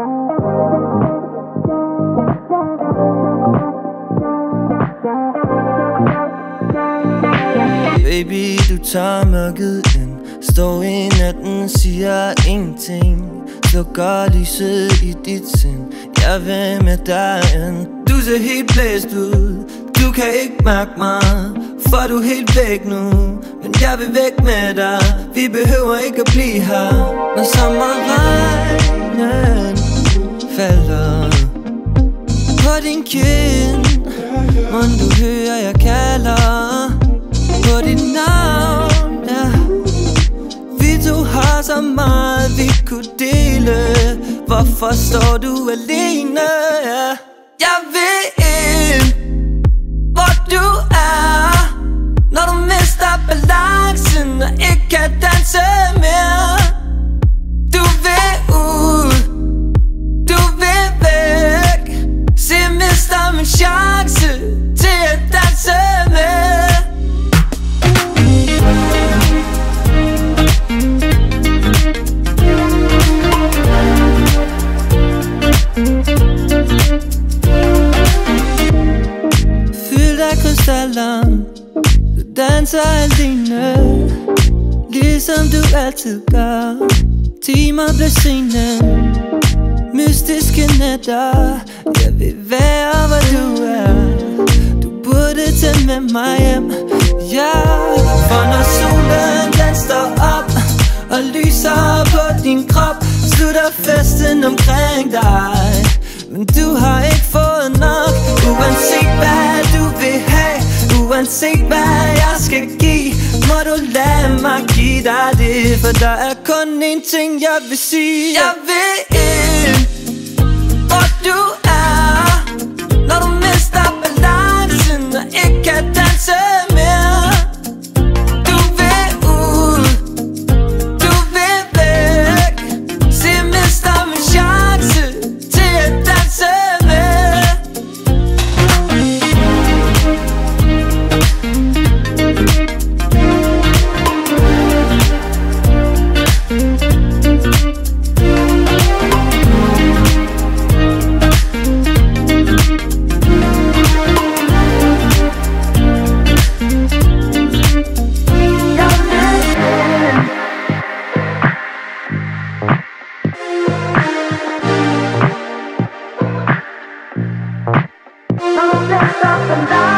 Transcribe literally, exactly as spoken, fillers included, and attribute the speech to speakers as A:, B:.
A: Baby, du tager mørket ind, står i natten, siger ingenting, slukker lyset i dit sind. Jeg vil med dig ind. Du ser helt blæst ud, du kan ikke mærke mig, for du er helt væk nu. Men jeg vil væk med dig, vi behøver ikke at blive her. Når sommerregnen falder på din kind, må du høre jeg kalder på dit navn, ja. Vi to har så meget vi kunne dele, hvorfor står du alene, ja. Jeg vil ind, hvor du er, når du mister balancen og ikke kan danse mere. Du vil ud, du vil væk, se jeg mister min chance til at danse med. Fyldt af krystaller, du danser alene, ligesom du altid gør. Timer blev sene, mystiske nætter, jeg vil være hvor du er. Du burde tage med mig hjem, ja. For når solen den står op og lyser på din krop, slutter festen omkring dig. Men du har ikke fået nok, uanset hvad du vil have, uanset hvad jeg skal give, må du lade mig give dig det. For der er kun én ting jeg vil sige. Jeg vil ind, hvor du er, når du mister balancen og ikke kan danse mere. Du vil ud, du vil væk, se jeg mister min chance til at danse med.
B: Don't let stop the light.